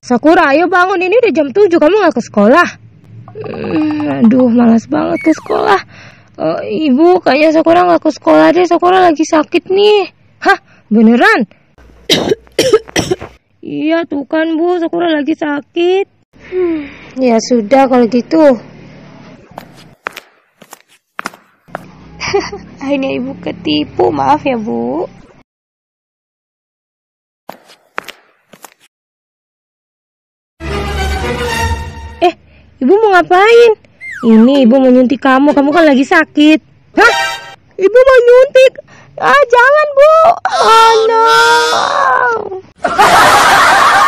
Sakura, ayo bangun, ini udah jam 7, kamu gak ke sekolah? Aduh, malas banget ke sekolah. Ibu, kayaknya Sakura gak ke sekolah deh, Sakura lagi sakit nih. Hah, beneran? Iya tuh kan Bu, Sakura lagi sakit. Ya sudah kalau gitu. Akhirnya ibu ketipu, maaf ya Bu. Ibu mau ngapain? Ini ibu mau nyuntik kamu kan lagi sakit. Hah? Ibu mau nyuntik? Jangan Bu. Oh no.